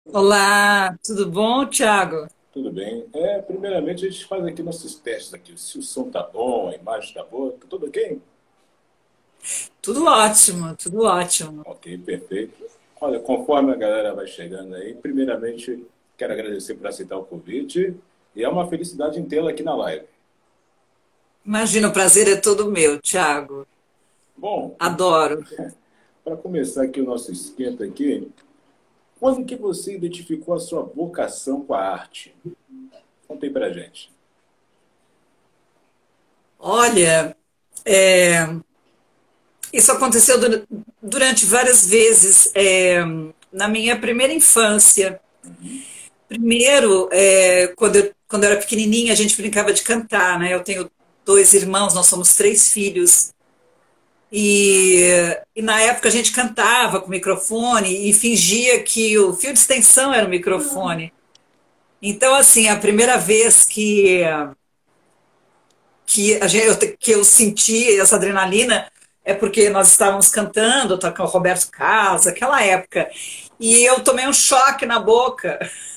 Olá, tudo bom, Thiago? Tudo bem. Primeiramente a gente faz aqui nossos testes aqui, se o som tá bom, a imagem tá boa, tá tudo ok? Tudo ótimo, tudo ótimo. Ok, perfeito. Olha, conforme a galera vai chegando aí, primeiramente quero agradecer por aceitar o convite e é uma felicidade em tê-la aqui na live. Imagina, o prazer é todo meu, Thiago. Bom, Adoro. para começar aqui o nosso esquenta aqui, quando que você identificou a sua vocação com a arte? Conta aí pra gente. Olha, isso aconteceu durante várias vezes. Na minha primeira infância. Primeiro, quando eu era pequenininha, a gente brincava de cantar, né? Eu tenho dois irmãos, nós somos três filhos. E, e na época a gente cantava com o microfone e fingia que o fio de extensão era o microfone. Então, assim, a primeira vez que eu senti essa adrenalina é porque nós estávamos cantando, tá com o Roberto Carlos, aquela época, e eu tomei um choque na boca.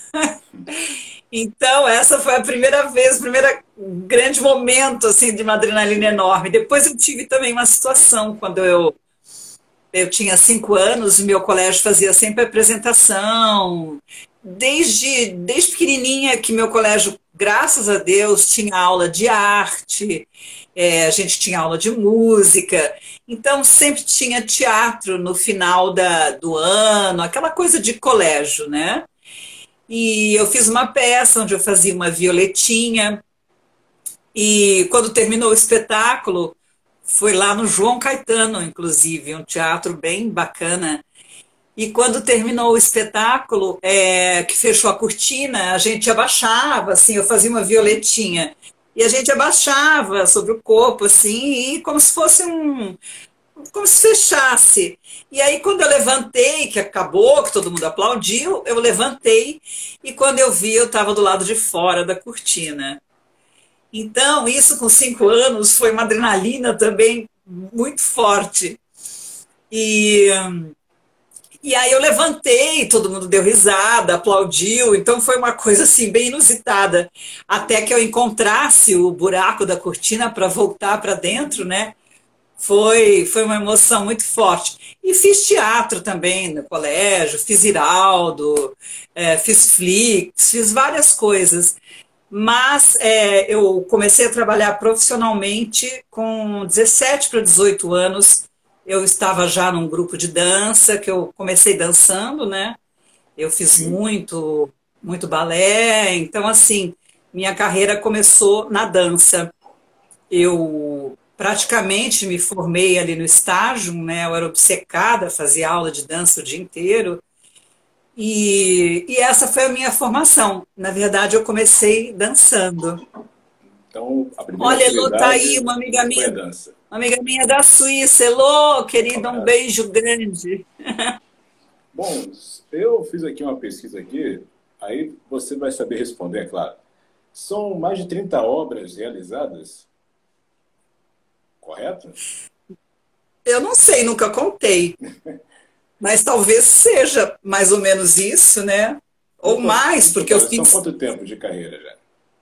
Então, essa foi a primeira vez, o primeiro grande momento assim, de uma adrenalina enorme. Depois eu tive também uma situação, quando eu tinha 5 anos, o meu colégio fazia sempre apresentação. Desde pequenininha que meu colégio, graças a Deus, tinha aula de arte, a gente tinha aula de música, então sempre tinha teatro no final do ano, aquela coisa de colégio, né? E eu fiz uma peça onde eu fazia uma Violetinha, e quando terminou o espetáculo, foi lá no João Caetano, inclusive, um teatro bem bacana. E quando terminou o espetáculo, que fechou a cortina, a gente abaixava, assim, eu fazia uma violetinha. E a gente abaixava sobre o corpo, assim, e como se fosse como se fechasse. E aí, quando eu levantei, que acabou, que todo mundo aplaudiu, eu levantei, e quando eu vi, eu estava do lado de fora da cortina. Então, isso com 5 anos foi uma adrenalina também muito forte. E E aí eu levantei, todo mundo deu risada, aplaudiu, então foi uma coisa assim bem inusitada. Até que eu encontrasse o buraco da cortina para voltar para dentro, né? Foi uma emoção muito forte. E fiz teatro também no colégio, fiz Iraldo, fiz Flix, fiz várias coisas. Mas eu comecei a trabalhar profissionalmente com 17 para 18 anos. Eu estava já num grupo de dança, que eu comecei dançando, né? Eu fiz Sim. muito balé. Então, assim, minha carreira começou na dança. Eu praticamente me formei ali no estágio, né? Eu era obcecada, fazia aula de dança o dia inteiro. E essa foi a minha formação. Na verdade, eu comecei dançando. Então, a primeira Olha, Elô, tá aí, atividade foi a dança. uma amiga minha da Suíça. Elô, Um querida, um abraço. beijo grande. Bom, eu fiz aqui uma pesquisa aqui, aí você vai saber responder, é claro. São mais de 30 obras realizadas, correto? Eu não sei, nunca contei, mas talvez seja mais ou menos isso, né? Ou mais, No porque eu total, são fiz. quanto tempo de carreira já?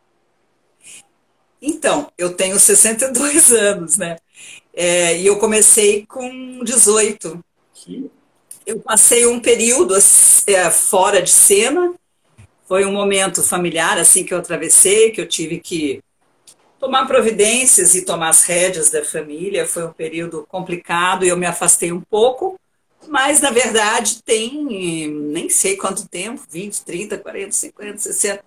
Então, eu tenho 62 anos, né? E eu comecei com 18. Sim. Eu passei um período fora de cena, foi um momento familiar assim que eu atravessei, que eu tive que tomar providências e tomar as rédeas da família. Foi um período complicado e eu me afastei um pouco, mas na verdade tem nem sei quanto tempo, 20, 30, 40, 50, 60,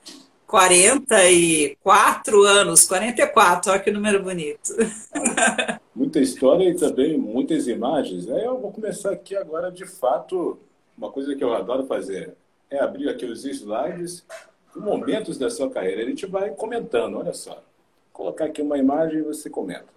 44 anos, 44, olha que número bonito. Muita história e também muitas imagens. Aí eu vou começar aqui agora, de fato, uma coisa que eu adoro fazer é abrir aqui os slides, momentos da sua carreira. A gente vai comentando, olha só. Vou colocar aqui uma imagem e você comenta.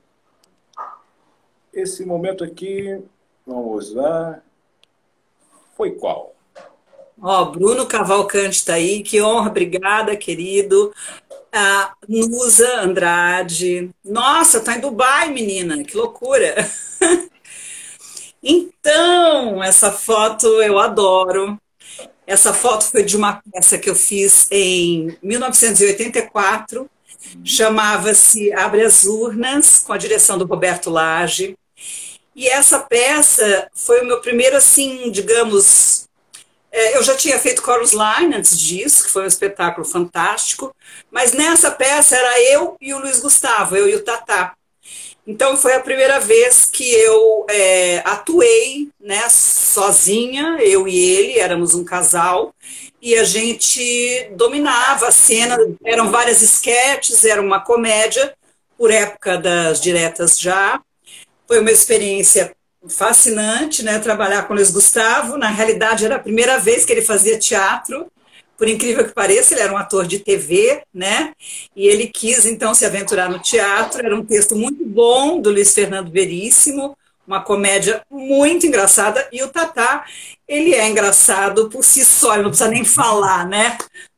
Esse momento aqui, vamos lá, foi qual? Ó, Bruno Cavalcante está aí, que honra, obrigada, querido. A Nusa Andrade. Nossa, tá em Dubai, menina, que loucura. Então, essa foto eu adoro. Essa foto foi de uma peça que eu fiz em 1984, chamava-se Abre as Urnas, com a direção do Roberto Lage. E essa peça foi o meu primeiro, assim, digamos... eu já tinha feito Chorus Line antes disso, que foi um espetáculo fantástico, mas nessa peça era eu e o Luiz Gustavo, eu e o Tatá. Então foi a primeira vez que eu atuei, né, sozinha, eu e ele, éramos um casal, e a gente dominava a cena, eram várias esquetes, era uma comédia, por época das diretas já. Foi uma experiência fascinante, né, trabalhar com o Luiz Gustavo. Na realidade era a primeira vez que ele fazia teatro, por incrível que pareça, ele era um ator de TV, né? E ele quis, então, se aventurar no teatro. Era um texto muito bom, do Luiz Fernando Veríssimo, uma comédia muito engraçada. E o Tatá, ele é engraçado por si só, ele não precisa nem falar, né?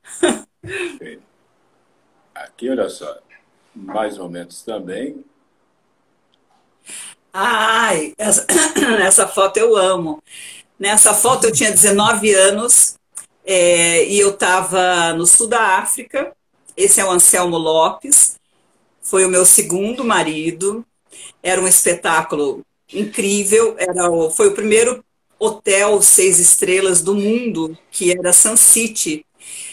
Aqui, olha só, mais momentos também. Ai, essa foto eu amo. Nessa foto eu tinha 19 anos, e eu estava no sul da África. Esse é o Anselmo Lopes, foi o meu segundo marido. Era um espetáculo incrível, foi o primeiro hotel 6 estrelas do mundo, que era Sun City.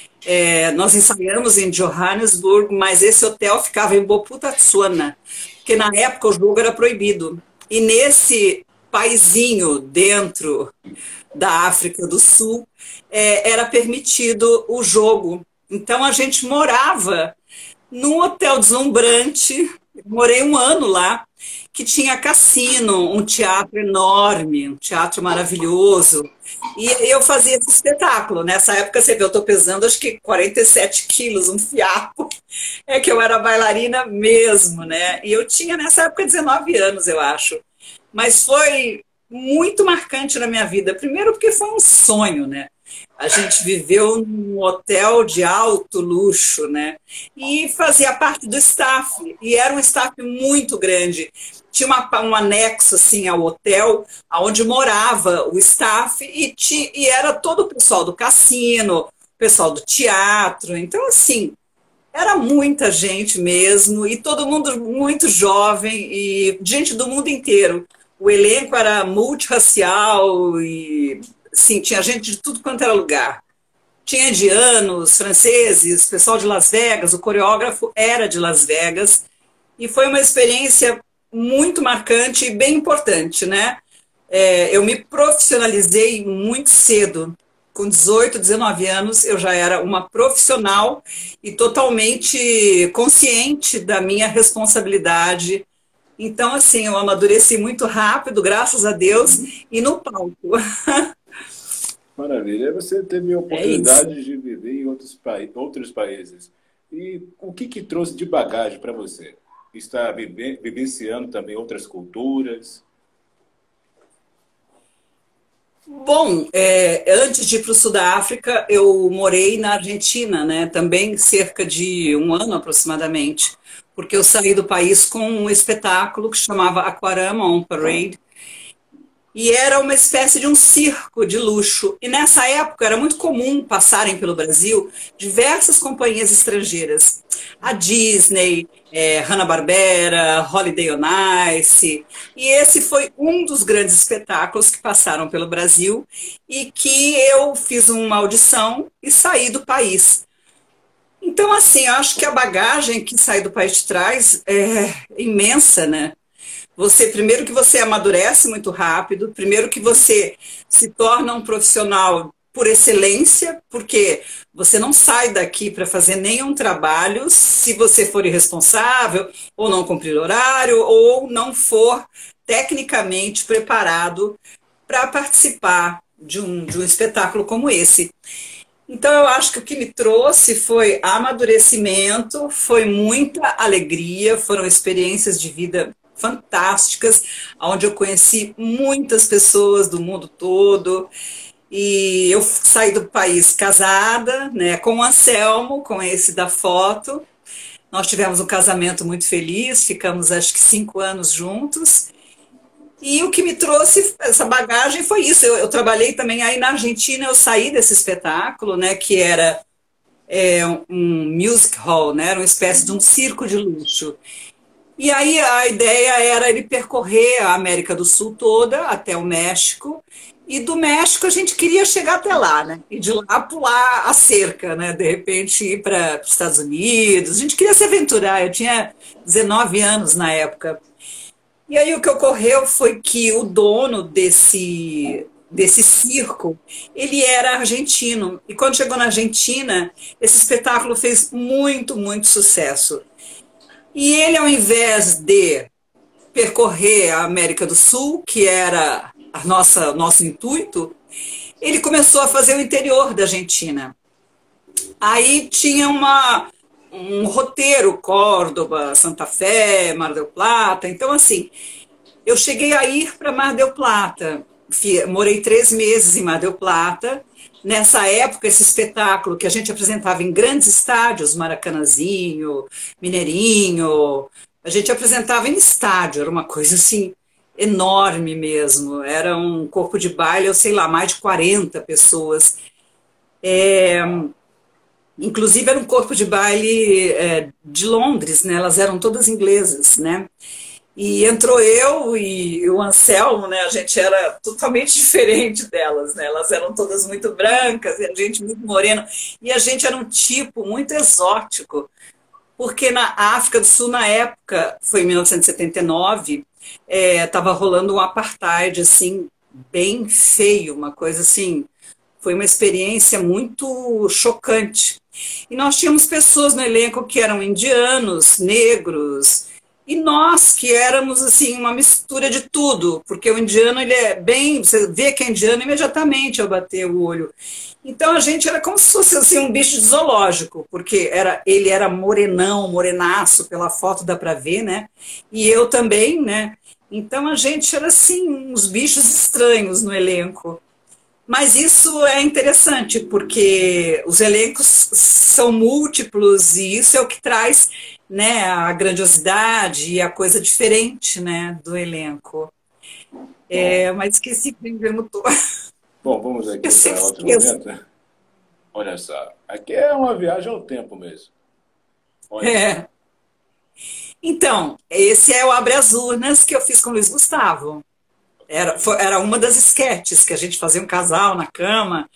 Nós ensaiamos em Johannesburg, mas esse hotel ficava em Bophuthatswana, porque na época o jogo era proibido. E nesse paizinho dentro da África do Sul, era permitido o jogo. Então a gente morava num hotel deslumbrante, morei 1 ano lá, que tinha cassino, um teatro enorme, um teatro maravilhoso. E eu fazia esse espetáculo. Nessa época, você vê, eu estou pesando acho que 47 quilos, um fiapo. É que eu era bailarina mesmo, né? E eu tinha nessa época 19 anos, eu acho. Mas foi muito marcante na minha vida. Primeiro porque foi um sonho, né? A gente viveu num hotel de alto luxo, né? E fazia parte do staff. E era um staff muito grande. Tinha um anexo assim ao hotel, onde morava o staff e era todo o pessoal do cassino, o pessoal do teatro. Então, assim, era muita gente mesmo, e todo mundo muito jovem, e gente do mundo inteiro. O elenco era multirracial e, sim, tinha gente de tudo quanto era lugar. Tinha indianos, franceses, pessoal de Las Vegas, o coreógrafo era de Las Vegas, e foi uma experiência muito marcante e bem importante, né? Eu me profissionalizei muito cedo. Com 18, 19 anos, eu já era uma profissional e totalmente consciente da minha responsabilidade. Então, assim, eu amadureci muito rápido, graças a Deus, e no palco. Maravilha. Você teve a oportunidade de viver em outros países. E o que trouxe de bagagem para você? Está vivenciando também outras culturas? Bom, antes de ir para o sul da África, eu morei na Argentina, né? Também cerca de 1 ano aproximadamente, porque eu saí do país com um espetáculo que chamava Aquarama on Parade, e era uma espécie de um circo de luxo. E nessa época era muito comum passarem pelo Brasil diversas companhias estrangeiras. A Disney, Hanna-Barbera, Holiday on Ice. E esse foi um dos grandes espetáculos que passaram pelo Brasil e que eu fiz uma audição e saí do país. Então, assim, eu acho que a bagagem que sair do país te traz é imensa, né? Primeiro que você amadurece muito rápido, primeiro que você se torna um profissional por excelência, porque você não sai daqui para fazer nenhum trabalho se você for irresponsável, ou não cumprir horário, ou não for tecnicamente preparado para participar de um espetáculo como esse. Então, eu acho que o que me trouxe foi amadurecimento, foi muita alegria, foram experiências de vida fantásticas, onde eu conheci muitas pessoas do mundo todo, e eu saí do país casada, né, com o Anselmo, com esse da foto. Nós tivemos um casamento muito feliz, ficamos acho que 5 anos juntos, E o que me trouxe essa bagagem foi isso. Eu trabalhei também aí na Argentina, eu saí desse espetáculo, né, que era um music hall, né, era uma espécie de um circo de luxo. E aí a ideia era ele percorrer a América do Sul toda até o México. E do México a gente queria chegar até lá, né? E de lá pular a cerca, né? De repente ir para os Estados Unidos. A gente queria se aventurar. Eu tinha 19 anos na época. E aí o que ocorreu foi que o dono desse circo, ele era argentino. E quando chegou na Argentina, esse espetáculo fez muito, muito sucesso. E ele, ao invés de percorrer a América do Sul, que era nosso intuito, ele começou a fazer o interior da Argentina. Aí tinha um roteiro, Córdoba, Santa Fé, Mar del Plata. Então, assim, eu cheguei a ir para Mar del Plata. Morei 3 meses em Mar del Plata. Nessa época, esse espetáculo que a gente apresentava em grandes estádios, Maracanãzinho, Mineirinho, a gente apresentava em estádio, era uma coisa assim enorme mesmo. Era um corpo de baile, eu sei lá, mais de 40 pessoas. Inclusive era um corpo de baile de Londres, né? Elas eram todas inglesas, né? E entrou eu e o Anselmo, né? A gente era totalmente diferente delas, né? Elas eram todas muito brancas e a gente muito morena. E a gente era um tipo muito exótico, porque na África do Sul, na época, foi em 1979, estava rolando um apartheid, assim, bem feio, uma coisa assim. Foi uma experiência muito chocante. E nós tínhamos pessoas no elenco que eram indianos, negros, e nós que éramos assim uma mistura de tudo, porque o indiano ele é bem, você vê que é indiano imediatamente ao bater o olho. Então a gente era como se fosse assim um bicho de zoológico, porque ele era morenão, morenaço, pela foto dá para ver, né? E eu também, né? Então a gente era assim uns bichos estranhos no elenco. Mas isso é interessante, porque os elencos são múltiplos e isso é o que traz, né, a grandiosidade e a coisa diferente, né, do elenco. Mas esqueci quem me perguntou. Bom, vamos aqui Eu para sempre outro esqueço. momento. Olha só, aqui é uma viagem ao tempo mesmo. Olha só. É. Então, esse é o Abre as Urnas que eu fiz com o Luiz Gustavo. Era uma das esquetes que a gente fazia um casal na cama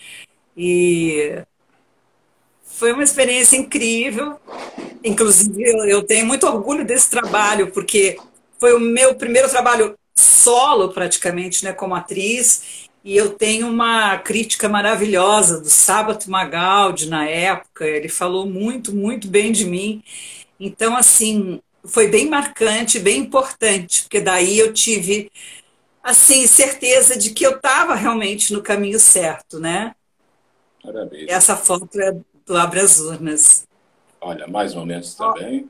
e foi uma experiência incrível. Inclusive, eu tenho muito orgulho desse trabalho, porque foi o meu primeiro trabalho solo, praticamente, né, como atriz, e eu tenho uma crítica maravilhosa do Sábato Magaldi na época, ele falou muito, muito bem de mim. Então, assim, foi bem marcante, bem importante, porque daí eu tive, assim, certeza de que eu estava realmente no caminho certo, né? Maravilha. Essa foto é do Abre as Urnas. Olha, mais momentos também.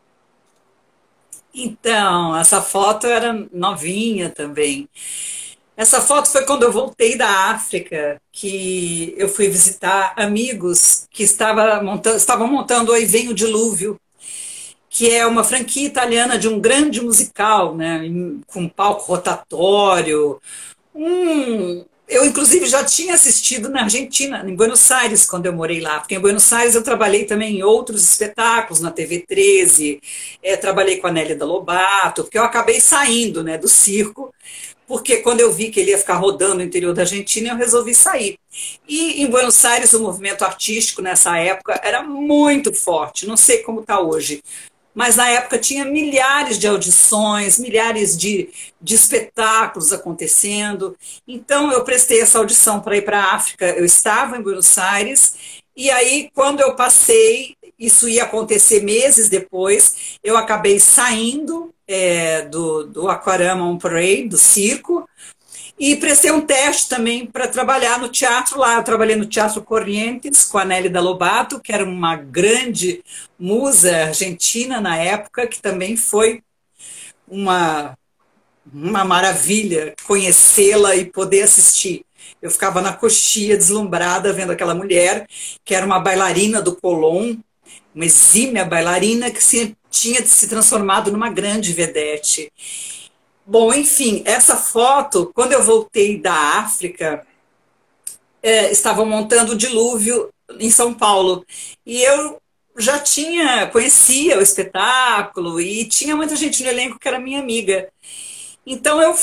Então, essa foto era novinha também. Essa foto foi quando eu voltei da África, que eu fui visitar amigos que estavam montando o Aí Vem o Dilúvio, que é uma franquia italiana de um grande musical, né, com palco rotatório. Eu, inclusive, já tinha assistido na Argentina, em Buenos Aires, quando eu morei lá, porque em Buenos Aires eu trabalhei também em outros espetáculos, na TV 13, trabalhei com a Nélia Lobato, porque eu acabei saindo, né, do circo, porque quando eu vi que ele ia ficar rodando no interior da Argentina, eu resolvi sair. E em Buenos Aires o movimento artístico nessa época era muito forte, não sei como está hoje, mas na época tinha milhares de audições, milhares de espetáculos acontecendo. Então eu prestei essa audição para ir para a África, eu estava em Buenos Aires, e aí quando eu passei, isso ia acontecer meses depois, eu acabei saindo do Aquarama on Parade, do circo, e prestei um teste também para trabalhar no teatro lá. Eu trabalhei no Teatro Corrientes com a Nélida Lobato, que era uma grande musa argentina na época, que também foi uma maravilha conhecê-la e poder assistir. Eu ficava na coxia deslumbrada vendo aquela mulher, que era uma bailarina do Colón, uma exímia bailarina que tinha se transformado numa grande vedete. Bom, enfim, essa foto, quando eu voltei da África, estavam montando o Dilúvio em São Paulo. E eu já conhecia o espetáculo e tinha muita gente no elenco que era minha amiga. Então eu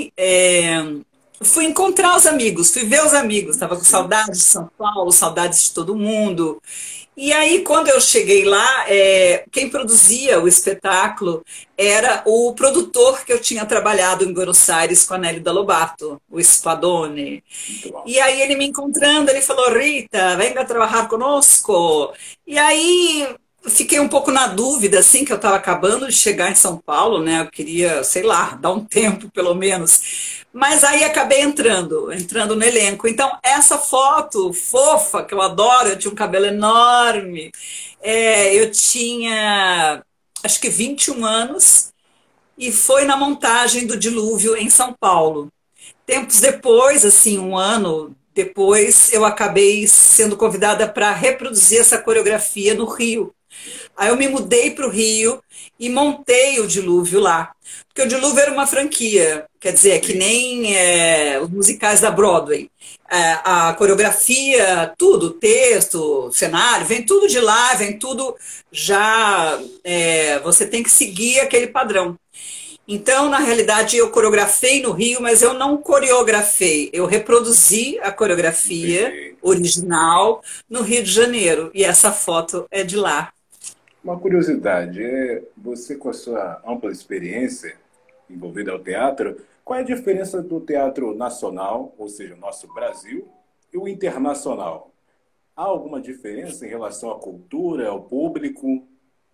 fui encontrar os amigos, fui ver os amigos, estava com saudades de São Paulo, saudades de todo mundo. E aí, quando eu cheguei lá, quem produzia o espetáculo era o produtor que eu tinha trabalhado em Buenos Aires com a Nélida Lobato, o Spadone. Muito bom. E aí ele me encontrando, ele falou, Rita, venga trabalhar conosco. E aí fiquei um pouco na dúvida, assim, que eu estava acabando de chegar em São Paulo, né? Eu queria, sei lá, dar um tempo pelo menos. Mas aí acabei entrando no elenco. Então, essa foto fofa, que eu adoro, eu tinha um cabelo enorme. Eu tinha, acho que 21 anos, e foi na montagem do Dilúvio em São Paulo. Tempos depois, assim, um ano depois, eu acabei sendo convidada para reproduzir essa coreografia no Rio. Aí eu me mudei para o Rio e montei o Dilúvio lá. Porque o Dilúvio era uma franquia, quer dizer, é que nem os musicais da Broadway. A coreografia, tudo, texto, cenário, vem tudo de lá, vem tudo já... você tem que seguir aquele padrão. Então, na realidade, eu coreografei no Rio, mas eu não coreografei. Eu reproduzi a coreografia original no Rio de Janeiro. E essa foto é de lá. Uma curiosidade, você com a sua ampla experiência envolvida ao teatro, qual é a diferença do teatro nacional, ou seja, o nosso Brasil, e o internacional? Há alguma diferença em relação à cultura, ao público?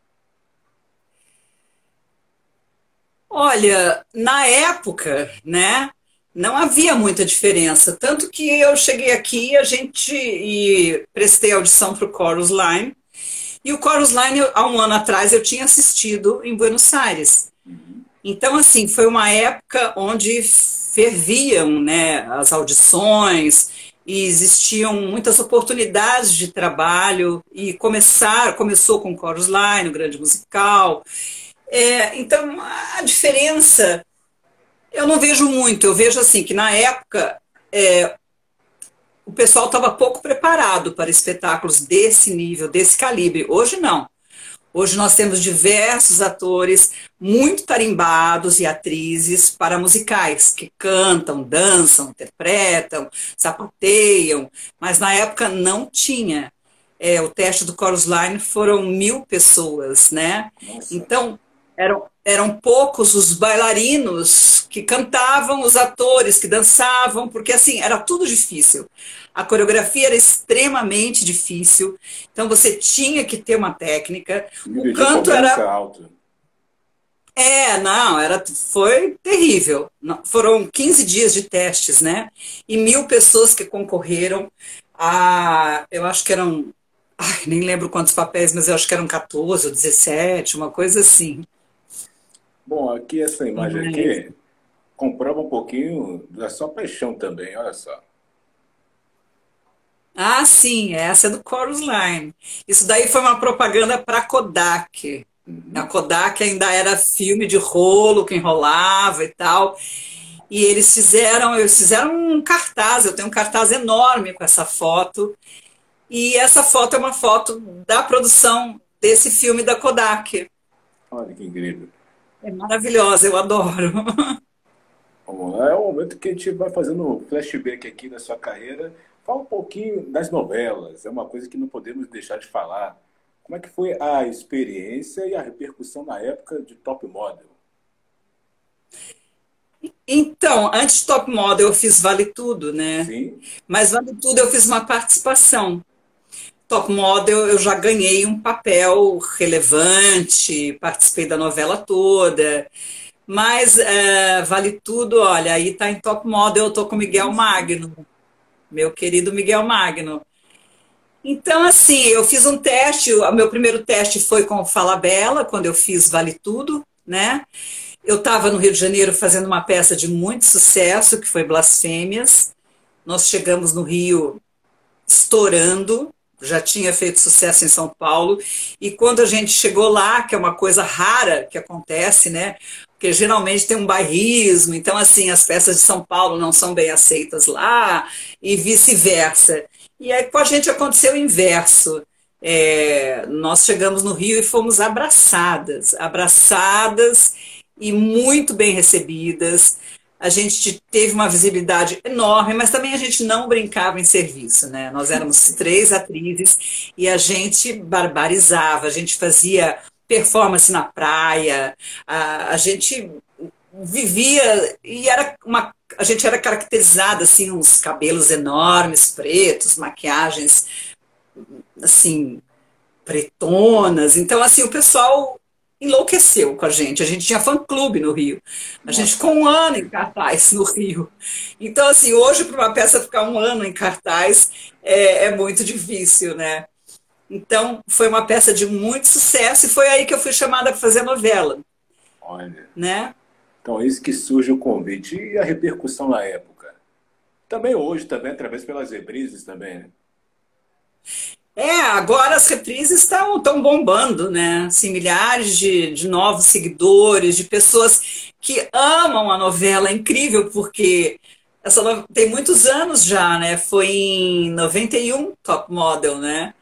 Olha, na época, né, não havia muita diferença. Tanto que eu cheguei aqui, e prestei audição para o Chorus Line. E o Chorus Line, há um ano atrás, eu tinha assistido em Buenos Aires. Então, assim, foi uma época onde ferviam, né, as audições e existiam muitas oportunidades de trabalho e começou com o Chorus Line, o grande musical. Então, a diferença eu não vejo muito. Eu vejo assim que na época o pessoal estava pouco preparado para espetáculos desse nível, desse calibre. Hoje não. Hoje nós temos diversos atores muito tarimbados e atrizes para musicais, que cantam, dançam, interpretam, sapateiam, mas na época não tinha. O teste do Chorus Line foram 1.000 pessoas, né? Nossa. Então, eram poucos os bailarinos que cantavam, os atores que dançavam, porque assim, era tudo difícil. A coreografia era extremamente difícil, então você tinha que ter uma técnica. O canto era alto. Não, foi terrível. Foram 15 dias de testes, né? E 1.000 pessoas que concorreram eu acho que eram, nem lembro quantos papéis, mas eu acho que eram 14 ou 17, uma coisa assim. Bom, aqui essa imagem aqui comprova um pouquinho da sua paixão também, olha só. Ah, sim, essa é do Chorus Line. Isso daí foi uma propaganda para a Kodak. A Kodak ainda era filme de rolo que enrolava e tal. E eles fizeram um cartaz, eu tenho um cartaz enorme com essa foto. E essa foto é uma foto da produção desse filme da Kodak. Olha que incrível. É maravilhosa, eu adoro. Vamos lá, é o momento que a gente vai fazendo um flashback aqui da sua carreira. Fala um pouquinho das novelas, é uma coisa que não podemos deixar de falar. Como é que foi a experiência e a repercussão na época de Top Model? Então, antes de Top Model eu fiz Vale Tudo, né? Sim. Mas Vale Tudo eu fiz uma participação. Top Model eu já ganhei um papel relevante, participei da novela toda. Mas Vale Tudo, olha, aí tá em Top Model, eu tô com Miguel Magno, meu querido Miguel Magno. Então, assim, eu fiz um teste, o meu primeiro teste foi com o Falabella, quando eu fiz Vale Tudo, né? Eu estava no Rio de Janeiro fazendo uma peça de muito sucesso, que foi Blasfêmias. Nós chegamos no Rio estourando, já tinha feito sucesso em São Paulo, e quando a gente chegou lá, que é uma coisa rara que acontece, né? porque geralmente tem um bairrismo, então assim, as peças de São Paulo não são bem aceitas lá, e vice-versa. E aí com a gente aconteceu o inverso. Nós chegamos no Rio e fomos abraçadas, abraçadas e muito bem recebidas. A gente teve uma visibilidade enorme, mas também a gente não brincava em serviço, né? Nós éramos 3 atrizes e a gente barbarizava, a gente fazia performance na praia, a gente vivia e a gente era caracterizada assim, uns cabelos enormes, pretos, maquiagens assim pretonas. Então assim, o pessoal enlouqueceu com a gente tinha fã-clube no Rio. A gente Nossa. ficou um ano em cartaz no Rio. Então, assim, hoje, para uma peça ficar um ano em cartaz, é muito difícil, né? Então, foi uma peça de muito sucesso e foi aí que eu fui chamada para fazer a novela, Olha. né? Então, é isso que surge o convite. E a repercussão na época? Também hoje, também, através pelas reprises também, né? Agora as reprises estão bombando, né? Assim, milhares de novos seguidores, de pessoas que amam a novela. É incrível, porque tem muitos anos já, né? Foi em 91, Top Model, né?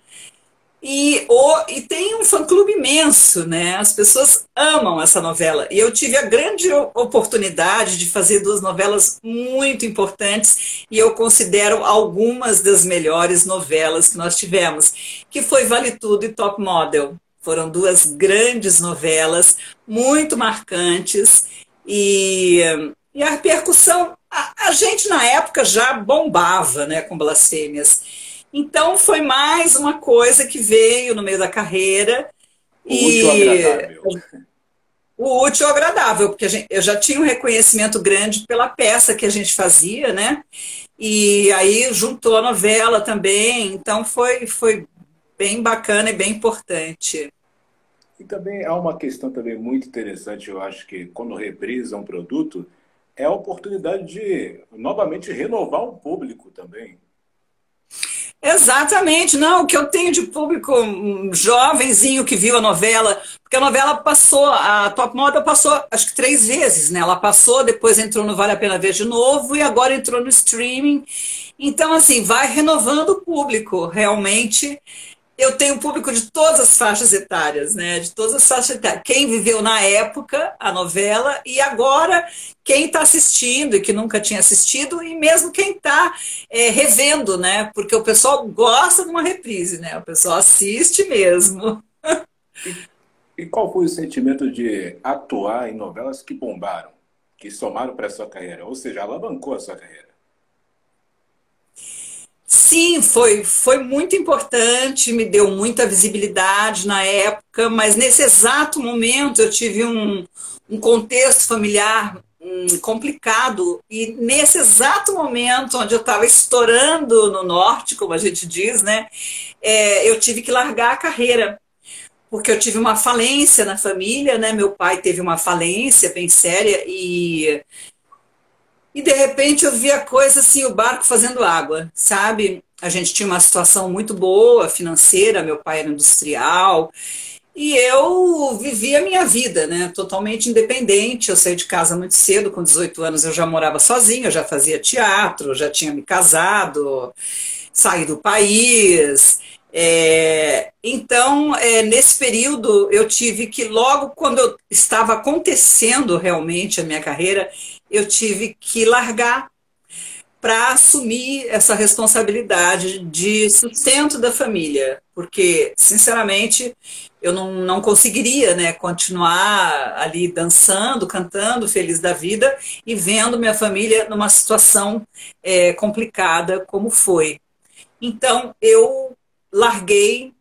E tem um fã-clube imenso, né? As pessoas amam essa novela. E eu tive a grande oportunidade de fazer 2 novelas muito importantes, e eu considero algumas das melhores novelas que nós tivemos, que foi Vale Tudo e Top Model. Foram 2 grandes novelas, muito marcantes, e a repercussão, a gente na época já bombava, né, com Blasfêmias. Então foi mais uma coisa que veio no meio da carreira O útil ao e agradável. o útil ao agradável, porque eu já tinha um reconhecimento grande pela peça que a gente fazia, né? E aí juntou a novela também, então foi bem bacana e bem importante. E também há uma questão também muito interessante, eu acho que quando reprisa um produto, é a oportunidade de novamente renovar o público também. Exatamente, não, o que eu tenho de público jovenzinho que viu a novela, porque a novela passou, a Top Model passou acho que 3 vezes, né? Ela passou, depois entrou no Vale a Pena Ver de novo e agora entrou no streaming. Então, assim, vai renovando o público, realmente. Eu tenho público de todas as faixas etárias, né? De todas as faixas etárias. Quem viveu na época a novela e agora quem está assistindo e que nunca tinha assistido e mesmo quem está revendo, né? Porque o pessoal gosta de uma reprise, né? O pessoal assiste mesmo. E qual foi o sentimento de atuar em novelas que bombaram, que somaram para a sua carreira, ou seja, alavancou a sua carreira? Sim, foi muito importante, me deu muita visibilidade na época, mas nesse exato momento eu tive um contexto familiar complicado, e nesse exato momento onde eu estava estourando no norte, como a gente diz, né, eu tive que largar a carreira, porque eu tive uma falência na família, né, meu pai teve uma falência bem séria e de repente eu vi a coisa assim, o barco fazendo água, sabe? A gente tinha uma situação muito boa financeira, meu pai era industrial, e eu vivia a minha vida, né? Totalmente independente. Eu saí de casa muito cedo, com 18 anos eu já morava sozinha, eu já fazia teatro, já tinha me casado, saí do país. Então, nesse período, eu tive que, logo quando eu estava acontecendo realmente a minha carreira, eu tive que largar para assumir essa responsabilidade de sustento da família, porque, sinceramente, eu não conseguiria, né, continuar ali dançando, cantando, feliz da vida e vendo minha família numa situação complicada como foi. Então, eu larguei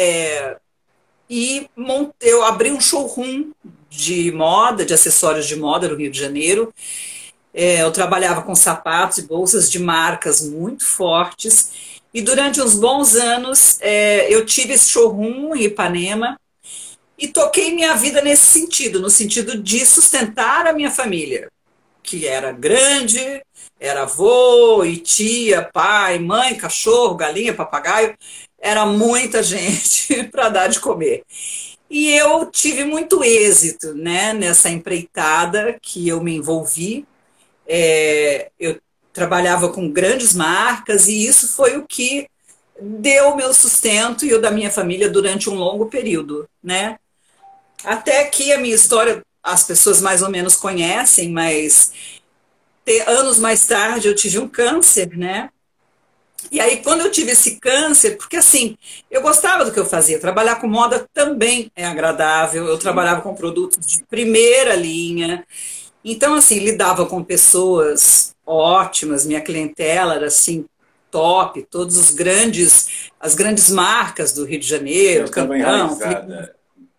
e eu abri um showroom de moda, de acessórios de moda no Rio de Janeiro. Eu trabalhava com sapatos e bolsas de marcas muito fortes. E durante uns bons anos, eu tive esse showroom em Ipanema e toquei minha vida nesse sentido, no sentido de sustentar a minha família, que era grande, era avô e tia, pai, mãe, cachorro, galinha, papagaio, era muita gente para dar de comer. E eu tive muito êxito, né, nessa empreitada que eu me envolvi. Eu trabalhava com grandes marcas e isso foi o que deu o meu sustento e o da minha família durante um longo período, né? Até que a minha história as pessoas mais ou menos conhecem, mas anos mais tarde eu tive um câncer, né? E aí, quando eu tive esse câncer, porque assim, eu gostava do que eu fazia, trabalhar com moda também é agradável, eu trabalhava com produtos de primeira linha, então, assim, lidava com pessoas ótimas, minha clientela era assim, top, todos os grandes, as grandes marcas do Rio de Já Janeiro, estava Cantão, enraizada.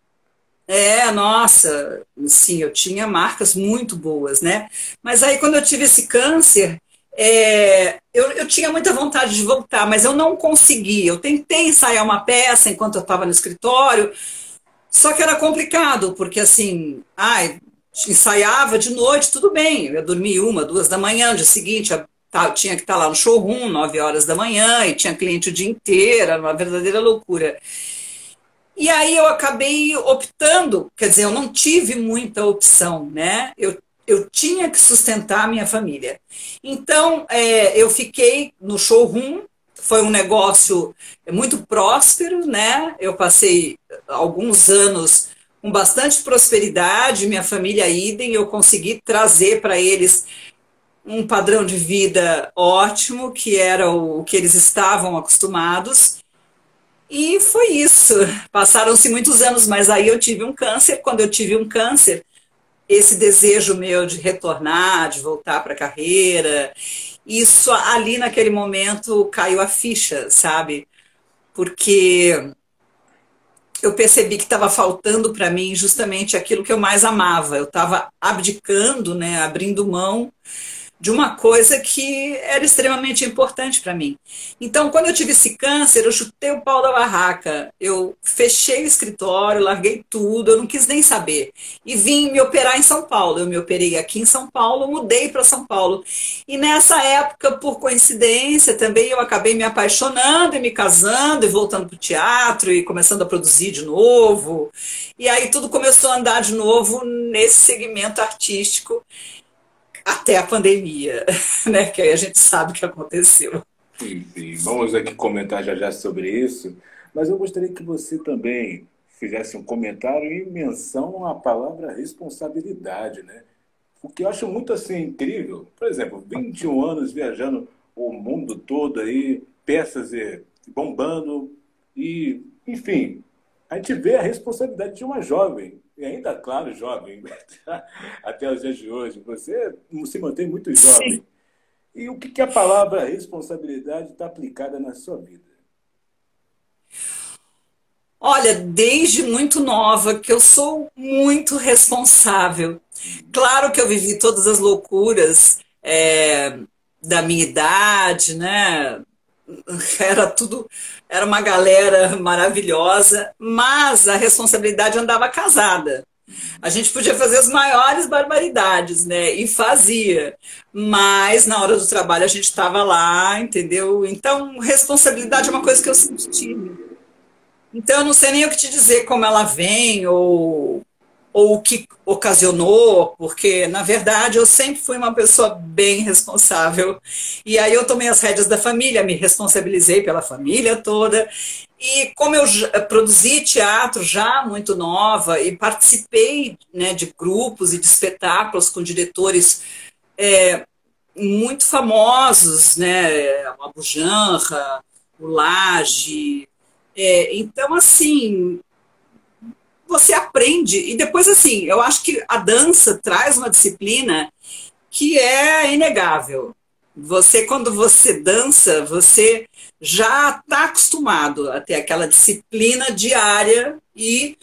nossa, sim, eu tinha marcas muito boas, né? Mas aí, quando eu tive esse câncer, eu tinha muita vontade de voltar, mas eu não consegui. Eu tentei ensaiar uma peça enquanto eu estava no escritório, só que era complicado, porque assim, ensaiava de noite, tudo bem, eu ia dormir 1, 2 da manhã, no dia seguinte eu tinha que estar lá no showroom, 9 horas da manhã, e tinha cliente o dia inteiro, era uma verdadeira loucura. E aí eu acabei optando, quer dizer, eu não tive muita opção, né? Eu tinha que sustentar a minha família. Então, eu fiquei no showroom, foi um negócio muito próspero, né? Eu passei alguns anos com bastante prosperidade, minha família idem, eu consegui trazer para eles um padrão de vida ótimo, que era o que eles estavam acostumados. E foi isso. Passaram-se muitos anos, mas aí eu tive um câncer. Quando eu tive um câncer, esse desejo meu de retornar, de voltar para a carreira, isso ali naquele momento caiu a ficha, sabe? Porque eu percebi que estava faltando para mim justamente aquilo que eu mais amava. Eu estava abdicando, né, abrindo mão de uma coisa que era extremamente importante para mim. Então, quando eu tive esse câncer, eu chutei o pau da barraca, eu fechei o escritório, larguei tudo, eu não quis nem saber. E vim me operar em São Paulo. Eu me operei aqui em São Paulo, mudei para São Paulo. E nessa época, por coincidência, também eu acabei me apaixonando e me casando e voltando para o teatro e começando a produzir de novo. E aí tudo começou a andar de novo nesse segmento artístico até a pandemia, né? Que aí a gente sabe o que aconteceu. Sim, sim. Vamos aqui comentar já já sobre isso, mas eu gostaria que você também fizesse um comentário em menção à palavra responsabilidade, né? O que eu acho muito assim incrível, por exemplo, 21 anos viajando o mundo todo aí, peças bombando e, enfim, a gente vê a responsabilidade de uma jovem, e ainda, claro, jovem, até os dias de hoje. Você se mantém muito Sim. jovem. E o que que a palavra responsabilidade está aplicada na sua vida? Olha, desde muito nova que eu sou muito responsável. Claro que eu vivi todas as loucuras da minha idade, né? Era tudo, era uma galera maravilhosa, mas a responsabilidade andava casada. A gente podia fazer as maiores barbaridades, né? E fazia. Mas na hora do trabalho a gente estava lá, entendeu? Então, responsabilidade é uma coisa que eu sempre tive. Então, eu não sei nem o que te dizer como ela vem ou o que ocasionou, porque, na verdade, eu sempre fui uma pessoa bem responsável. E aí eu tomei as rédeas da família, me responsabilizei pela família toda. E como eu produzi teatro já muito nova e participei, né, de grupos e de espetáculos com diretores muito famosos, né, o Abu Janra, o Lage. Então, assim, você aprende. E depois, assim, eu acho que a dança traz uma disciplina que é inegável. Você, quando você dança, você já está acostumado a ter aquela disciplina diária e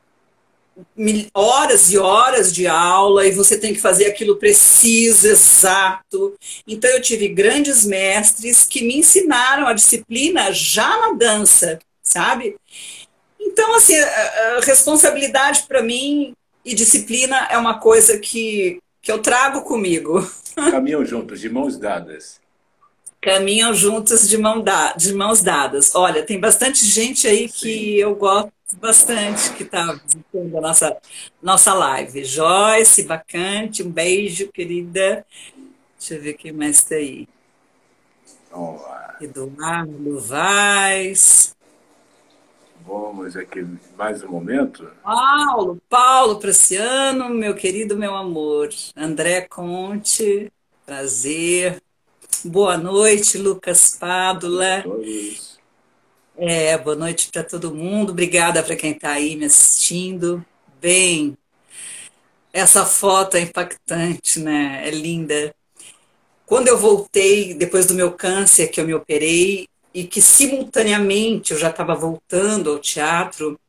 horas e horas de aula, e você tem que fazer aquilo preciso, exato. Então, eu tive grandes mestres que me ensinaram a disciplina já na dança, sabe? Então, assim, a responsabilidade para mim e disciplina é uma coisa que eu trago comigo. Caminham juntos, de mãos dadas. Caminham juntos de mãos dadas. Olha, tem bastante gente aí Sim. que eu gosto bastante que está visitando a nossa live. Joyce, Bacante, um beijo, querida. Deixa eu ver quem mais está aí. Vamos lá. Eduardo Vaz. Vamos aqui mais um momento. Paulo Praciano, meu querido, meu amor. André Conte, prazer. Boa noite, Lucas Boa noite a Pádula. todos. Boa noite para todo mundo. Obrigada para quem está aí me assistindo. Bem, essa foto é impactante, né? É linda. Quando eu voltei, depois do meu câncer, que eu me operei, e que simultaneamente eu já estava voltando ao teatro,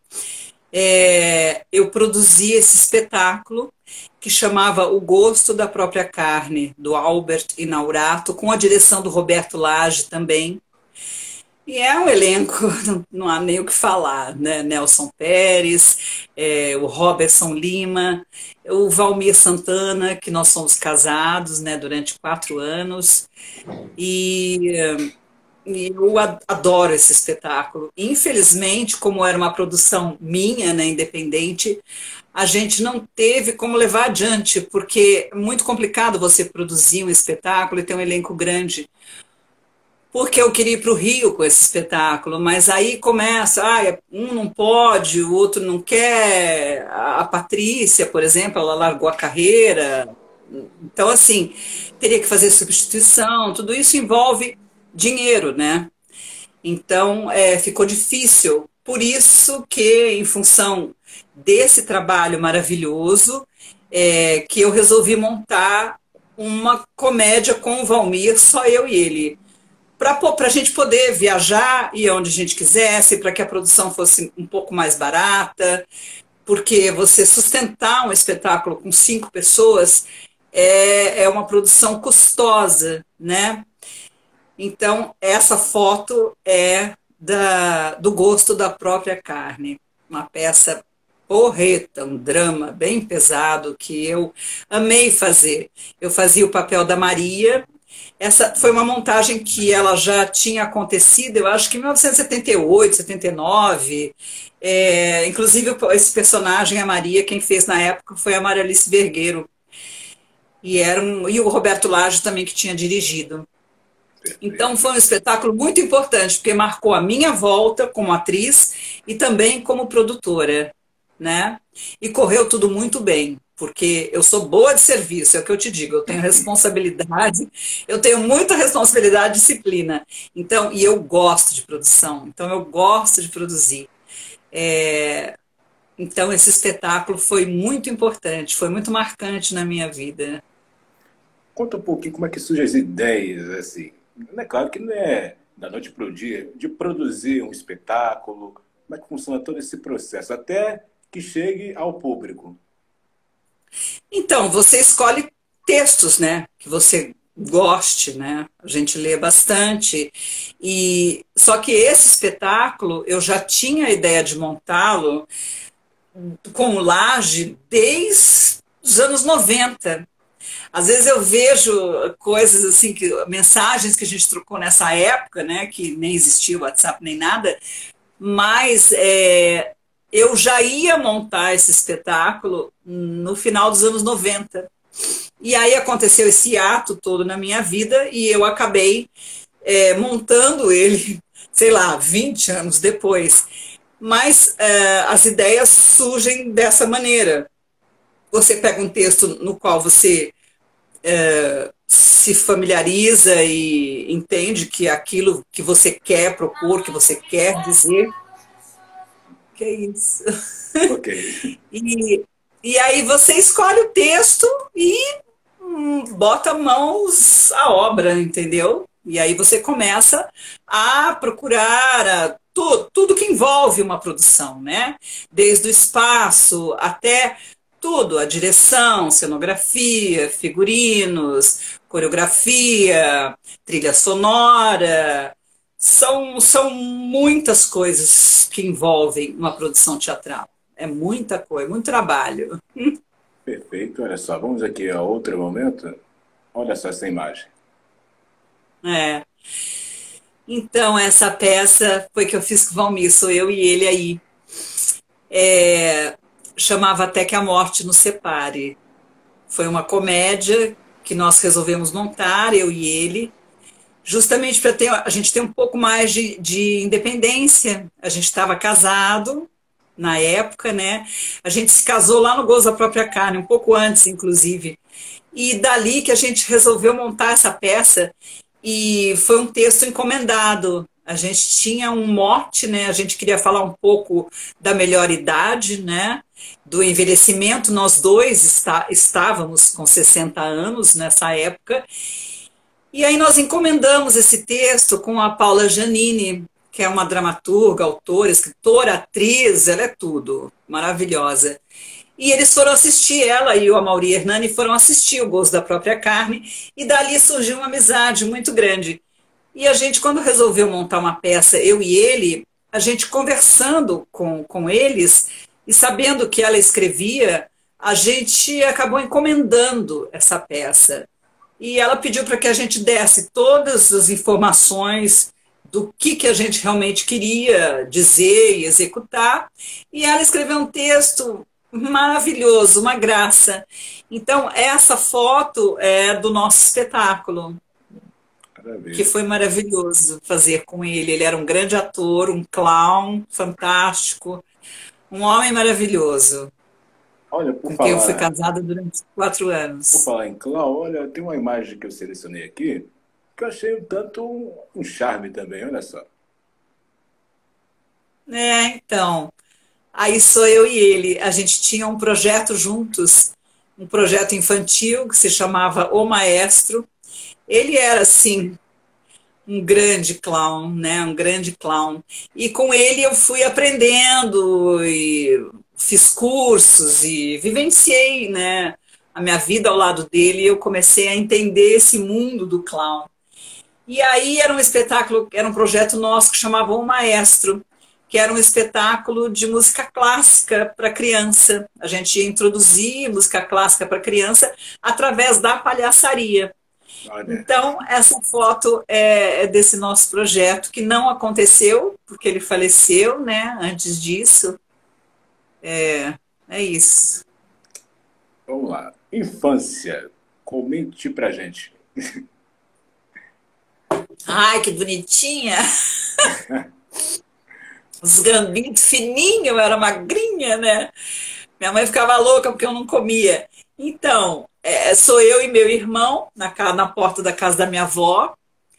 eu produzi esse espetáculo que chamava O Gosto da Própria Carne, do Albert Inaurato, com a direção do Roberto Lage também. E é um elenco, não há nem o que falar, né? Nelson Pérez, o Robertson Lima, o Valmir Santana, que nós somos casados, né, durante 4 anos, e, e eu adoro esse espetáculo. Infelizmente, como era uma produção minha, né, independente, a gente não teve como levar adiante, porque é muito complicado você produzir um espetáculo e ter um elenco grande porque eu queria ir para o Rio com esse espetáculo, mas aí começa, um não pode, o outro não quer. A Patrícia, por exemplo, ela largou a carreira. Então, assim, teria que fazer substituição, tudo isso envolve dinheiro, né? Então, ficou difícil. Por isso que, em função desse trabalho maravilhoso, que eu resolvi montar uma comédia com o Valmir, só eu e ele para a gente poder viajar e ir onde a gente quisesse, para que a produção fosse um pouco mais barata, porque você sustentar um espetáculo com 5 pessoas é uma produção custosa, né? Então, essa foto é do gosto da própria carne. Uma peça porreta, um drama bem pesado que eu amei fazer. Eu fazia o papel da Maria. Essa foi uma montagem que ela já tinha acontecido, eu acho que em 1978, 79. Inclusive, esse personagem, a Maria, quem fez na época foi a Maria Alice Vergueiro. E o Roberto Lage também, que tinha dirigido. Então, Perfeito. foi um espetáculo muito importante, porque marcou a minha volta como atriz e também como produtora, né? E correu tudo muito bem, porque eu sou boa de serviço, é o que eu te digo, eu tenho responsabilidade, eu tenho muita responsabilidade e disciplina. Então, e eu gosto de produção, então eu gosto de produzir. Então, esse espetáculo foi muito importante, foi muito marcante na minha vida. Conta um pouquinho como é que surgem as ideias, assim. É claro que não é da noite para o dia, de produzir um espetáculo. Como é que funciona todo esse processo, até que chegue ao público? Então, você escolhe textos, né, que você goste, né? A gente lê bastante. E só que esse espetáculo eu já tinha a ideia de montá-lo com o Laje desde os anos 90. Às vezes eu vejo coisas assim, mensagens que a gente trocou nessa época, né, que nem existia o WhatsApp nem nada, mas eu já ia montar esse espetáculo no final dos anos 90. E aí aconteceu esse ato todo na minha vida e eu acabei montando ele, sei lá, 20 anos depois. Mas as ideias surgem dessa maneira. Você pega um texto no qual você se familiariza e entende que é aquilo que você quer propor, que você quer dizer. Que é isso? Ok. E, e aí você escolhe o texto e bota mãos à obra, entendeu? E aí você começa a procurar tudo que envolve uma produção, né? Desde o espaço até tudo, a direção, cenografia, figurinos, coreografia, trilha sonora. São muitas coisas que envolvem uma produção teatral. É muita coisa, muito trabalho. Perfeito, olha só, vamos aqui a outro momento. Olha só essa imagem. É. Então, essa peça foi que eu fiz com o Valmir, sou eu e ele aí. É, chamava Até que a Morte nos Separe. Foi uma comédia que nós resolvemos montar, eu e ele, justamente para ter, a gente ter um pouco mais de independência. A gente estava casado na época, né? A gente se casou lá no Gozo da Própria Carne, um pouco antes, inclusive. E dali que a gente resolveu montar essa peça, e foi um texto encomendado. A gente tinha um mote, né? A gente queria falar um pouco da melhor idade, né? Do envelhecimento. Nós dois estávamos com 60 anos nessa época. E aí nós encomendamos esse texto com a Paula Giannini, que é uma dramaturga, autora, escritora, atriz, ela é tudo, maravilhosa. E eles foram assistir, ela e o Amaury Hernani foram assistir o Gozo da Própria Carne, e dali surgiu uma amizade muito grande. E a gente, quando resolveu montar uma peça, eu e ele, a gente conversando com eles, e sabendo que ela escrevia, a gente acabou encomendando essa peça. E ela pediu para que a gente desse todas as informações do que a gente realmente queria dizer e executar. E ela escreveu um texto maravilhoso, uma graça. Então, essa foto é do nosso espetáculo, que foi maravilhoso fazer com ele. Ele era um grande ator, um clown fantástico, um homem maravilhoso. Olha, com quem eu fui casada durante 4 anos. Por falar em clown, olha, tem uma imagem que eu selecionei aqui que eu achei um tanto um charme também, olha só. Então, aí sou eu e ele. A gente tinha um projeto juntos, um projeto infantil que se chamava O Maestro. Ele era, assim, um grande clown, né? Um grande clown. E com ele eu fui aprendendo e fiz cursos e vivenciei, né, a minha vida ao lado dele, e eu comecei a entender esse mundo do clown. E aí era um espetáculo, era um projeto nosso que chamava O Maestro, que era um espetáculo de música clássica para criança. A gente ia introduzir música clássica para criança através da palhaçaria. Olha. Então, essa foto é desse nosso projeto, que não aconteceu, porque ele faleceu, né, antes disso. É isso. Vamos lá. Infância. Comente pra gente. Ai, que bonitinha. Os gambitos fininhos, eu era magrinha, né? Minha mãe ficava louca porque eu não comia. Então, sou eu e meu irmão na porta da casa da minha avó.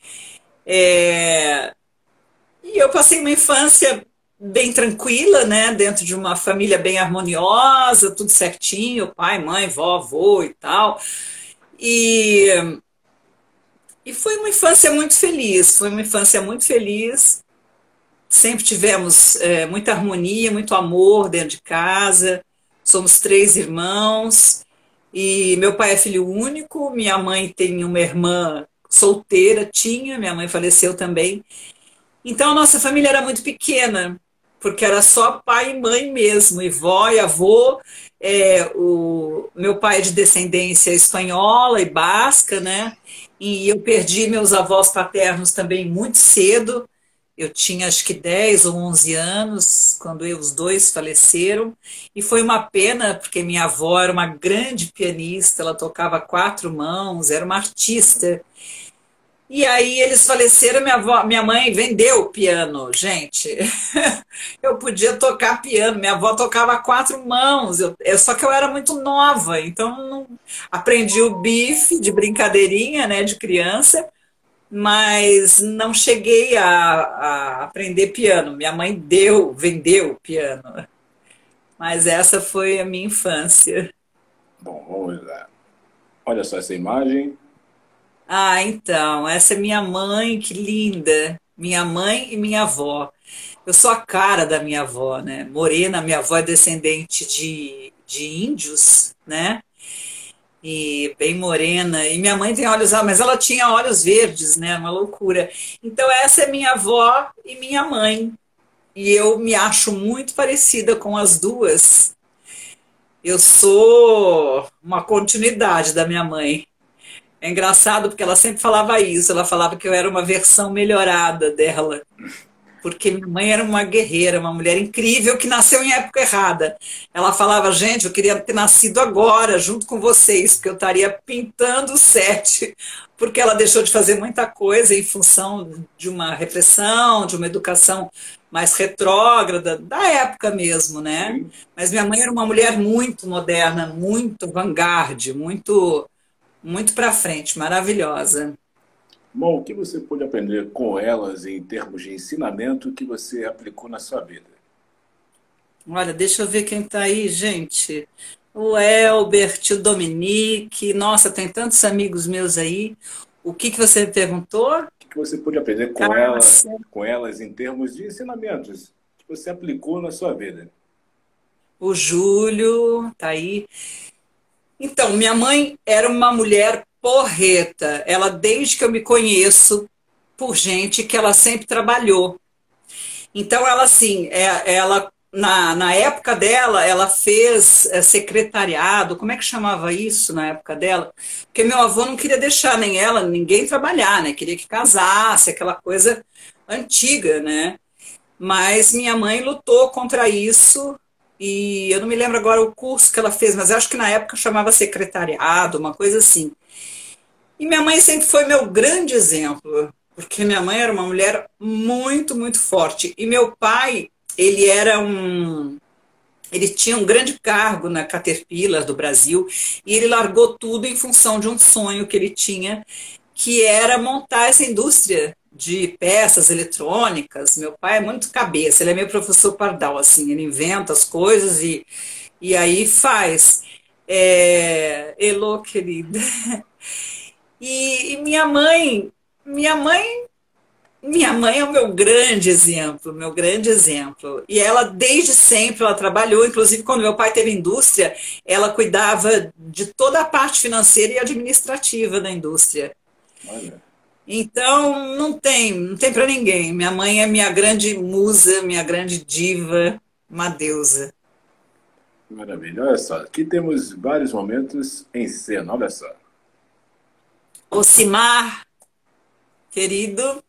E eu passei uma infância bem tranquila, né? Dentro de uma família bem harmoniosa, tudo certinho, pai, mãe, vó, avô e tal. E foi uma infância muito feliz, foi uma infância muito feliz. Sempre tivemos muita harmonia, muito amor dentro de casa. Somos 3 irmãos e meu pai é filho único, minha mãe tem uma irmã solteira, minha mãe faleceu também. Então a nossa família era muito pequena, porque era só pai e mãe mesmo, e vó e avô. O meu pai é de descendência espanhola e basca, né? E eu perdi meus avós paternos também muito cedo. Eu tinha acho que 10 ou 11 anos quando os dois faleceram. E foi uma pena, porque minha avó era uma grande pianista, ela tocava 4 mãos, era uma artista. E aí eles faleceram, minha mãe vendeu o piano, gente. Eu podia tocar piano, minha avó tocava 4 mãos, só que eu era muito nova, então não aprendi o bife de brincadeirinha, né, de criança, mas não cheguei a aprender piano. Minha mãe vendeu o piano. Mas essa foi a minha infância. Bom, vamos lá. Olha só essa imagem. Então, essa é minha mãe, que linda. Minha mãe e minha avó. Eu sou a cara da minha avó, né? Morena, minha avó é descendente de índios, né? E bem morena. E minha mãe tem olhos, mas ela tinha olhos verdes, né? Uma loucura. Então, essa é minha avó e minha mãe. E eu me acho muito parecida com as duas. Eu sou uma continuidade da minha mãe. É engraçado porque ela sempre falava isso, ela falava que eu era uma versão melhorada dela. Porque minha mãe era uma guerreira, uma mulher incrível que nasceu em época errada. Ela falava, gente, eu queria ter nascido agora, junto com vocês, porque eu estaria pintando o set, porque ela deixou de fazer muita coisa em função de uma repressão, de uma educação mais retrógrada, da época mesmo, né? Sim. Mas minha mãe era uma mulher muito moderna, muito vanguarda, muito para frente, maravilhosa. Bom, o que você pôde aprender com elas em termos de ensinamento que você aplicou na sua vida? Olha, deixa eu ver quem está aí, gente. O Elbert, o Dominique. Nossa, tem tantos amigos meus aí. O que que você me perguntou? O que você pôde aprender Cássia. com elas em termos de ensinamentos que você aplicou na sua vida? O Júlio tá aí. Então, minha mãe era uma mulher porreta. Ela, desde que eu me conheço, por gente que ela sempre trabalhou. Então, ela, assim, ela, na época dela, ela fez secretariado, como é que chamava isso na época dela? Porque meu avô não queria deixar nem ela, ninguém trabalhar, né? Queria que casasse, aquela coisa antiga, né? Mas minha mãe lutou contra isso e eu não me lembro agora o curso que ela fez, mas acho que na época chamava secretariado, uma coisa assim. E minha mãe sempre foi meu grande exemplo, porque minha mãe era uma mulher muito forte. E meu pai, ele tinha um grande cargo na Caterpillar do Brasil e ele largou tudo em função de um sonho que ele tinha, que era montar essa indústria de peças eletrônicas. Meu pai é muito cabeça, ele é meu professor Pardal, assim, ele inventa as coisas e aí faz. Elô, querida. E minha mãe, minha mãe é o meu grande exemplo, meu grande exemplo. E ela, desde sempre, ela trabalhou, inclusive quando meu pai teve indústria, ela cuidava de toda a parte financeira e administrativa da indústria. Olha, Então, não tem para ninguém. Minha mãe é minha grande musa, minha grande diva, uma deusa. que maravilha. Olha só, aqui temos vários momentos em cena, olha só. Ocimar, querido.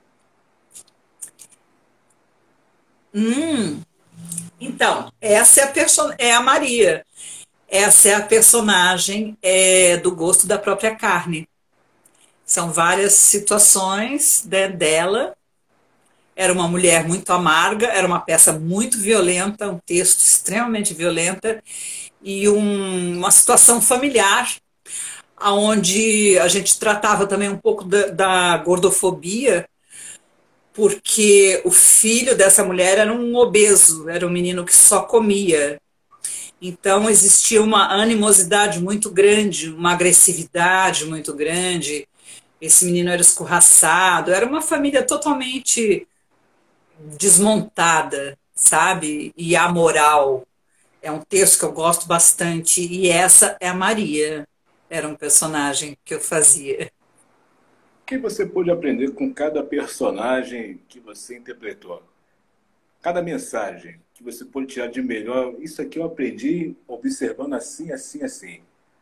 Então, essa é a Maria. Essa é a personagem do gosto da própria carne. São várias situações, né, dela. Era uma mulher muito amarga, era uma peça muito violenta, um texto extremamente violenta e uma situação familiar, onde a gente tratava também um pouco da gordofobia, porque o filho dessa mulher era um obeso, era um menino que só comia. Então existia uma animosidade muito grande, uma agressividade muito grande. Esse menino era escorraçado, era uma família totalmente desmontada, sabe? E amoral. É um texto que eu gosto bastante. E essa é a Maria. Era um personagem que eu fazia. O que você pôde aprender com cada personagem que você interpretou? Cada mensagem que você pôde tirar de melhor, isso aqui eu aprendi observando assim, assim, assim.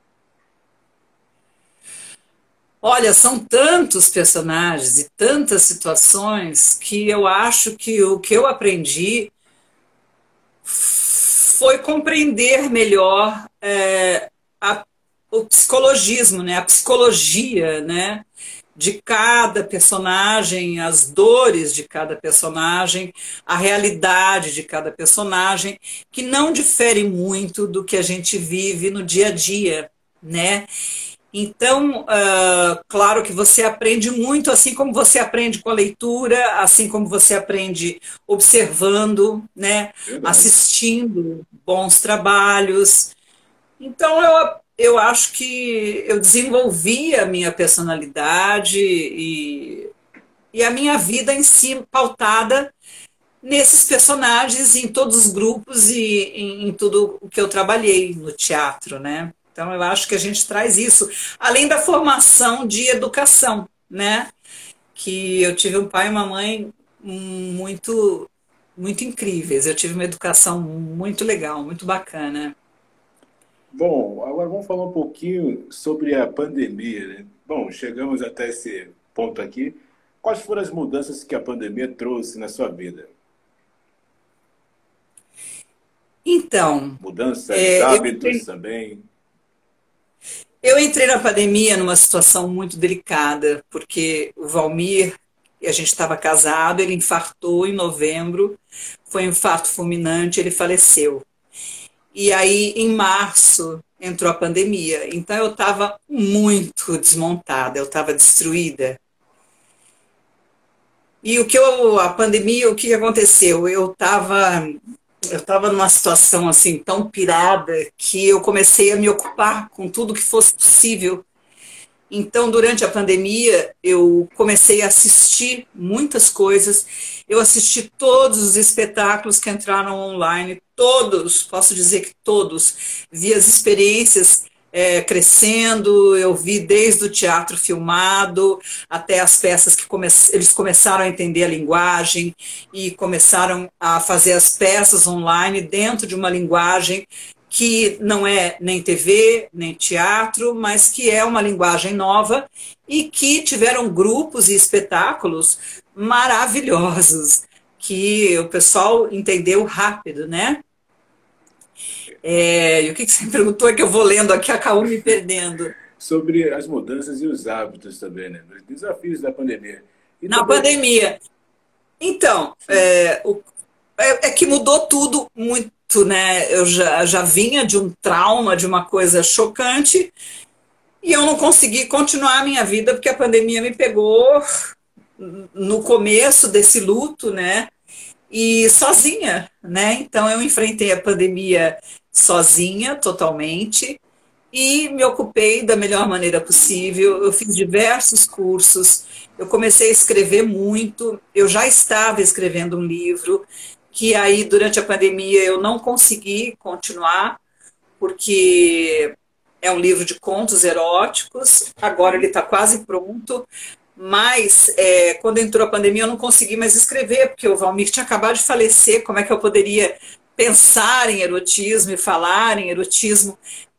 Olha, são tantos personagens e tantas situações que eu acho que o que eu aprendi foi compreender melhor a- o psicologismo, né? A psicologia, né? De cada personagem, as dores de cada personagem, a realidade de cada personagem, que não difere muito do que a gente vive no dia a dia, né? Então, claro que você aprende muito, assim como você aprende com a leitura, assim como você aprende observando, né? Verdade. Assistindo bons trabalhos. Então, eu acho que eu desenvolvi a minha personalidade e a minha vida em si pautada nesses personagens, em todos os grupos e em tudo o que eu trabalhei no teatro, né? Então, eu acho que a gente traz isso, além da formação de educação, né? Que eu tive um pai e uma mãe muito incríveis. Eu tive uma educação muito legal, muito bacana. Bom, agora vamos falar um pouquinho sobre a pandemia, né? Bom, chegamos até esse ponto aqui. Quais foram as mudanças que a pandemia trouxe na sua vida? Então, Mudanças, hábitos também? eu entrei na pandemia numa situação muito delicada, porque o Valmir, a gente estava casado, ele infartou em novembro, foi um infarto fulminante, ele faleceu. E aí, em março, entrou a pandemia. Então, eu estava muito desmontada, eu estava destruída. E a pandemia, o que aconteceu? Eu estava numa situação assim tão pirada que eu comecei a me ocupar com tudo que fosse possível. Então, durante a pandemia, eu comecei a assistir muitas coisas. Eu assisti todos os espetáculos que entraram online, todos, posso dizer que todos. Vi as experiências crescendo, eu vi desde o teatro filmado até as peças que eles começaram a entender a linguagem e começaram a fazer as peças online dentro de uma linguagem que não é nem TV, nem teatro, mas que é uma linguagem nova e que tiveram grupos e espetáculos maravilhosos, que o pessoal entendeu rápido, né? E o que você me perguntou é que eu vou lendo aqui, acabo me perdendo. Sobre as mudanças e os hábitos também, né? Os desafios da pandemia. E Na também... pandemia. Então, é que mudou tudo muito, né? Eu já vinha de um trauma, de uma coisa chocante, e eu não consegui continuar a minha vida porque a pandemia me pegou no começo desse luto, né? E sozinha, né? Então eu enfrentei a pandemia sozinha, totalmente, e me ocupei da melhor maneira possível. Eu fiz diversos cursos, eu comecei a escrever muito, eu já estava escrevendo um livro, que aí durante a pandemia eu não consegui continuar, porque é um livro de contos eróticos, agora ele está quase pronto, mas quando entrou a pandemia eu não consegui mais escrever, porque o Valmir tinha acabado de falecer, como é que eu poderia pensar em erotismo e falar em erotismo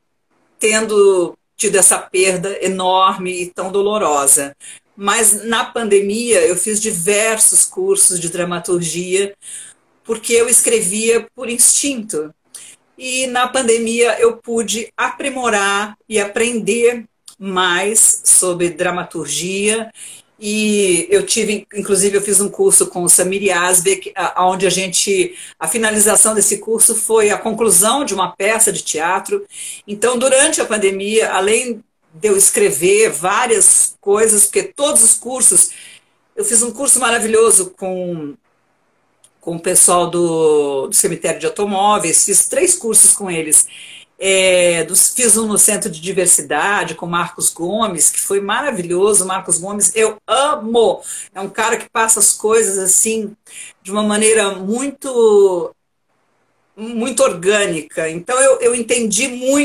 tendo tido essa perda enorme e tão dolorosa. Mas na pandemia eu fiz diversos cursos de dramaturgia, porque eu escrevia por instinto. E na pandemia eu pude aprimorar e aprender mais sobre dramaturgia. E eu tive, inclusive, eu fiz um curso com o Samir Yazbek, onde a finalização desse curso foi a conclusão de uma peça de teatro. Então, durante a pandemia, além de eu escrever várias coisas, porque todos os cursos, eu fiz um curso maravilhoso com o pessoal do cemitério de automóveis, fiz 3 cursos com eles. Fiz um no Centro de Diversidade com Marcos Gomes, que foi maravilhoso. Marcos Gomes, eu amo. É um cara que passa as coisas assim de uma maneira muito muito orgânica. Então eu entendi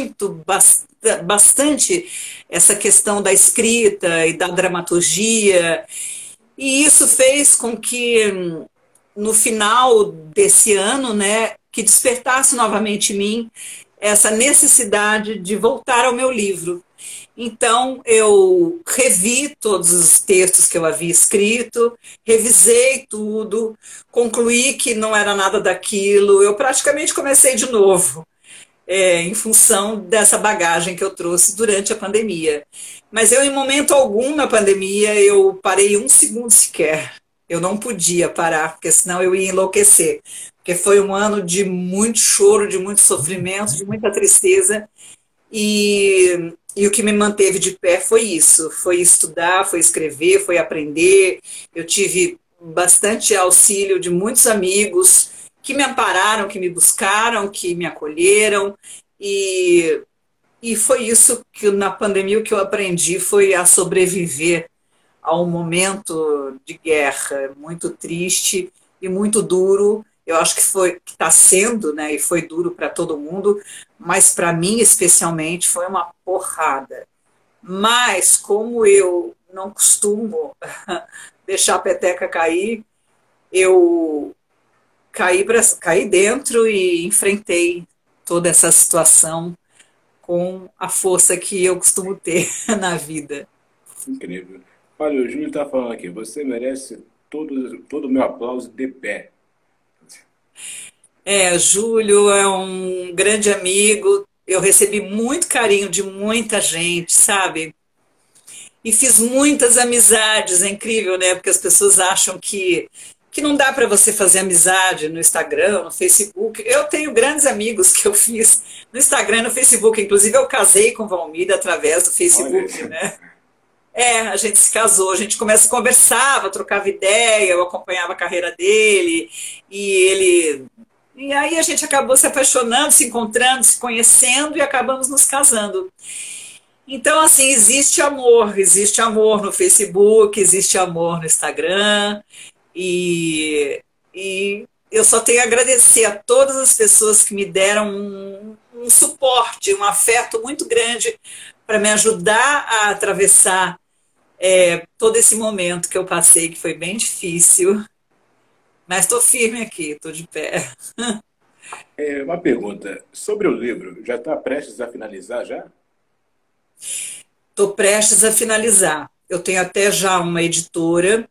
bastante essa questão da escrita e da dramaturgia. E isso fez com que no final desse ano, né, que despertasse novamente em mim essa necessidade de voltar ao meu livro. Então, eu revi todos os textos que eu havia escrito, revisei tudo, concluí que não era nada daquilo, eu praticamente comecei de novo, em função dessa bagagem que eu trouxe durante a pandemia. Mas eu, em momento algum na pandemia, eu parei um segundo sequer. Eu não podia parar, porque senão eu ia enlouquecer. Porque foi um ano de muito choro, de muito sofrimento, de muita tristeza. E o que me manteve de pé foi isso. Foi estudar, foi escrever, foi aprender. Eu tive bastante auxílio de muitos amigos que me ampararam, que me buscaram, que me acolheram. E foi isso que na pandemia o que eu aprendi foi a sobreviver a um momento de guerra muito triste e muito duro. Eu acho que está sendo, né, e foi duro para todo mundo, mas para mim especialmente foi uma porrada. Mas como eu não costumo deixar a peteca cair, eu caí dentro e enfrentei toda essa situação com a força que eu costumo ter na vida. Incrível. Olha, o Júlio está falando aqui, você merece todo o meu aplauso de pé. Júlio é um grande amigo. Eu recebi muito carinho de muita gente, sabe? E fiz muitas amizades, é incrível, né? Porque as pessoas acham que não dá para você fazer amizade no Instagram, no Facebook. Eu tenho grandes amigos que eu fiz no Instagram e no Facebook. Inclusive, eu casei com o Valmir através do Olha Facebook, isso. né? A gente se casou, a gente começa, conversava, trocava ideia, eu acompanhava a carreira dele, e ele. E aí a gente acabou se apaixonando, se encontrando, se conhecendo e acabamos nos casando. Então, assim, existe amor no Facebook, existe amor no Instagram, e eu só tenho a agradecer a todas as pessoas que me deram um suporte, um afeto muito grande para me ajudar a atravessar todo esse momento que eu passei, que foi bem difícil, mas estou firme aqui, estou de pé. Uma pergunta, sobre o livro, já está prestes a finalizar já? Estou prestes a finalizar. Eu tenho até já uma editora.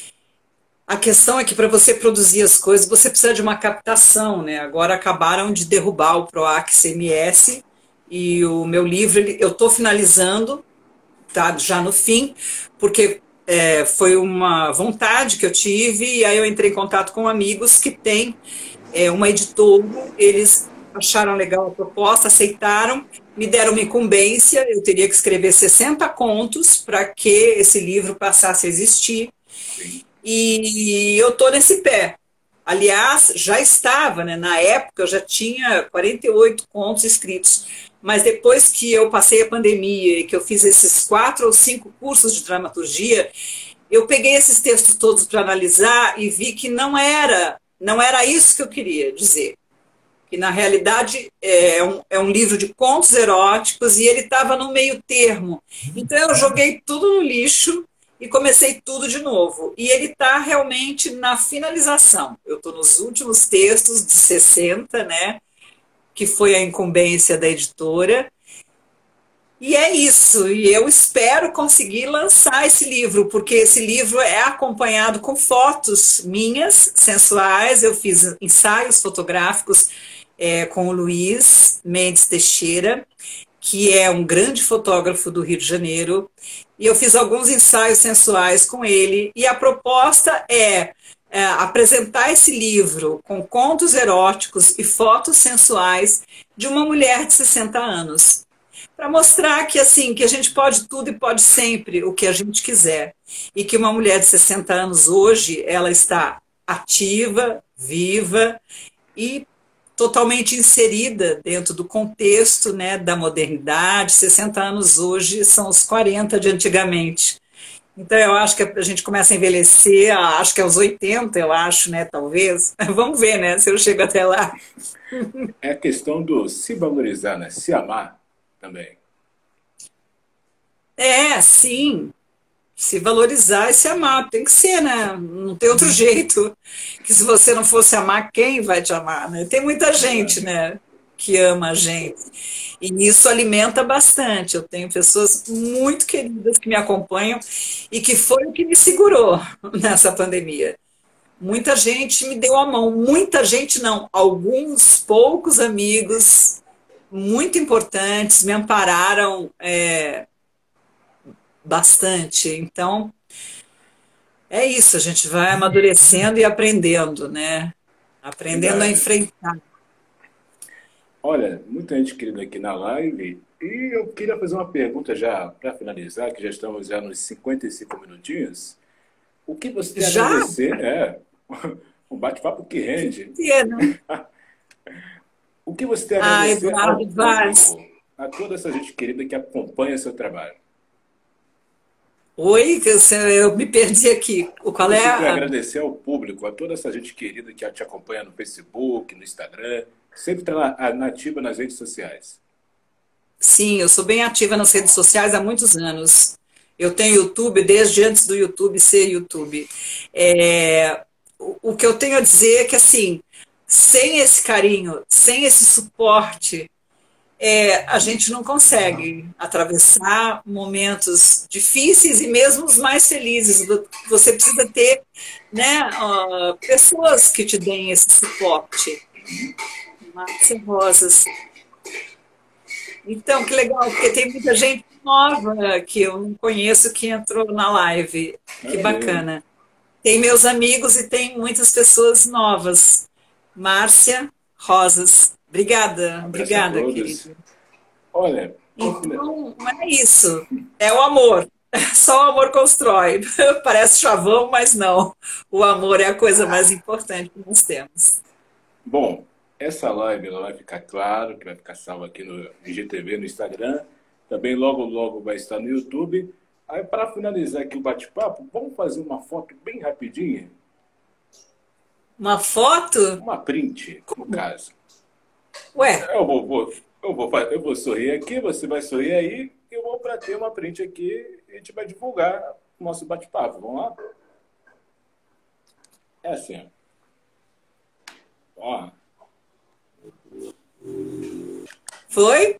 A questão é que para você produzir as coisas, você precisa de uma captação, né? Agora acabaram de derrubar o PROAC CMS e o meu livro, eu estou finalizando, tá já no fim, porque foi uma vontade que eu tive, e aí eu entrei em contato com amigos que têm uma editora, eles acharam legal a proposta, aceitaram, me deram uma incumbência, eu teria que escrever 60 contos para que esse livro passasse a existir, Sim. e eu estou nesse pé. Aliás, já estava, né? Na época eu já tinha 48 contos escritos, mas depois que eu passei a pandemia e que eu fiz esses 4 ou 5 cursos de dramaturgia, eu peguei esses textos todos para analisar e vi que não era isso que eu queria dizer. Que na realidade é um livro de contos eróticos e ele estava no meio termo. Então eu joguei tudo no lixo e comecei tudo de novo. E ele está realmente na finalização. Eu estou nos últimos textos de 60, né? Que foi a incumbência da editora. E é isso, e eu espero conseguir lançar esse livro, porque esse livro é acompanhado com fotos minhas, sensuais. Eu fiz ensaios fotográficos com o Luiz Mendes Teixeira, que é um grande fotógrafo do Rio de Janeiro, e eu fiz alguns ensaios sensuais com ele, e a proposta é apresentar esse livro com contos eróticos e fotos sensuais de uma mulher de 60 anos. Para mostrar que assim, que a gente pode tudo e pode sempre o que a gente quiser. E que uma mulher de 60 anos hoje, ela está ativa, viva e totalmente inserida dentro do contexto, né, da modernidade. 60 anos hoje são os 40 de antigamente. Então eu acho que a gente começa a envelhecer, acho que aos 80, eu acho, né, talvez. Vamos ver, né, se eu chego até lá. É a questão do se valorizar, né? Se amar também. Sim. Se valorizar e se amar. Tem que ser, né? Não tem outro jeito. Que se você não fosse amar, quem vai te amar, né? Tem muita gente, Verdade. né, que ama a gente. E isso alimenta bastante. Eu tenho pessoas muito queridas que me acompanham e que foi o que me segurou nessa pandemia. Muita gente me deu a mão. Muita gente não. Alguns poucos amigos muito importantes me ampararam bastante. Então, é isso, a gente vai amadurecendo e aprendendo, né? Aprendendo a Verdade. enfrentar. Olha, muita gente querida aqui na live. E eu queria fazer uma pergunta já para finalizar, que já estamos já nos 55 minutinhos. O que você tem a Já? agradecer? Um bate-papo que rende. Pena. O que você tem a Ah, agradecer ao Eduardo Vaz. público, a toda essa gente querida que acompanha seu trabalho? Oi, eu me perdi aqui. O que Qual é você tem a a... agradecer ao público, a toda essa gente querida que te acompanha no Facebook, no Instagram, sempre está lá nativa nas redes sociais? Sim, eu sou bem ativa nas redes sociais há muitos anos. Eu tenho YouTube desde antes do YouTube ser YouTube. O que eu tenho a dizer é que, assim, sem esse carinho, sem esse suporte, a gente não consegue atravessar momentos difíceis e mesmo os mais felizes. Você precisa ter, né, pessoas que te deem esse suporte. Márcia Rosas. Então, que legal, porque tem muita gente nova que eu não conheço que entrou na live. Que bacana. Tem meus amigos e tem muitas pessoas novas. Márcia Rosas. Obrigada, obrigada, querido. Olha, então, é isso. É o amor. Só o amor constrói. Parece chavão, mas não. O amor é a coisa mais importante que nós temos. Bom, essa live ela vai ficar claro, que vai ficar salva aqui no IGTV, no Instagram. Também logo, logo vai estar no YouTube. Aí, para finalizar aqui o bate-papo, vamos fazer uma foto bem rapidinha? Uma foto? Uma print, no caso. Ué? Eu vou sorrir aqui, você vai sorrir aí, e eu vou para ter uma print aqui e a gente vai divulgar o nosso bate-papo. Vamos lá? É assim. Ó. Foi?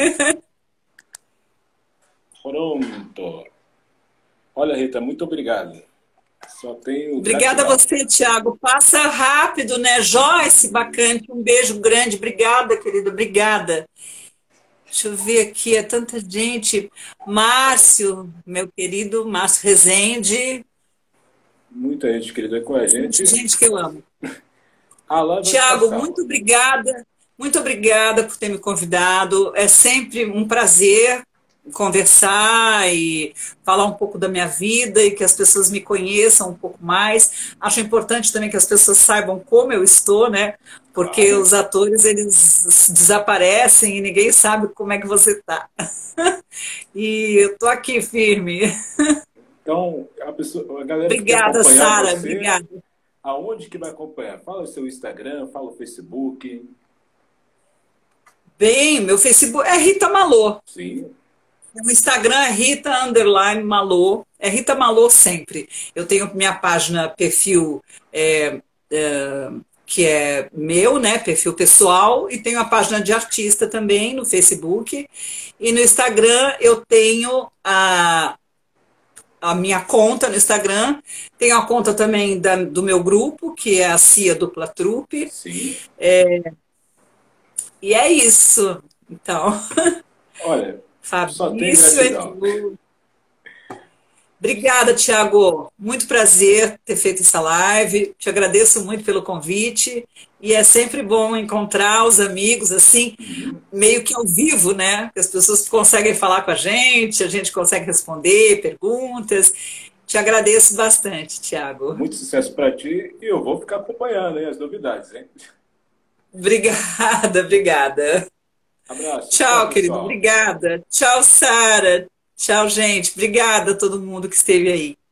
Pronto. Olha, Rita, muito obrigado. Só tenho Obrigada a você, Tiago. Passa rápido, né? Joyce, bacana. Um beijo grande. Obrigada, querida. Obrigada. Deixa eu ver aqui, é tanta gente. Márcio, meu querido Márcio Rezende. Muita gente querida com a gente. Muita gente que eu amo. Tiago, muito obrigada. Muito obrigada por ter me convidado. É sempre um prazer conversar e falar um pouco da minha vida e que as pessoas me conheçam um pouco mais. Acho importante também que as pessoas saibam como eu estou, né? Porque os atores, eles desaparecem e ninguém sabe como é que você está. E eu estou aqui firme. Então, a galera obrigada, Sara. Obrigada. Aonde que vai acompanhar? Fala o seu Instagram, fala o Facebook. Bem, meu Facebook é Rita Malô. Sim. O Instagram é Rita_Malô. É Rita Malô sempre. Eu tenho minha página, perfil que é meu, né? Perfil pessoal. E tenho a página de artista também no Facebook. E no Instagram eu tenho a minha conta no Instagram. Tenho a conta também do meu grupo, que é a Cia Dupla Trupe. Sim. E é isso. Então. Olha, Fabrício. Obrigada, Tiago. Muito prazer ter feito essa live. Te agradeço muito pelo convite. E é sempre bom encontrar os amigos assim, meio que ao vivo, né? As pessoas conseguem falar com a gente consegue responder perguntas. Te agradeço bastante, Tiago. Muito sucesso para ti e eu vou ficar acompanhando as novidades, hein? Obrigada, obrigada. Abraço. Tchau, querido. Obrigada. Tchau, Sara. Tchau, gente. Obrigada a todo mundo que esteve aí.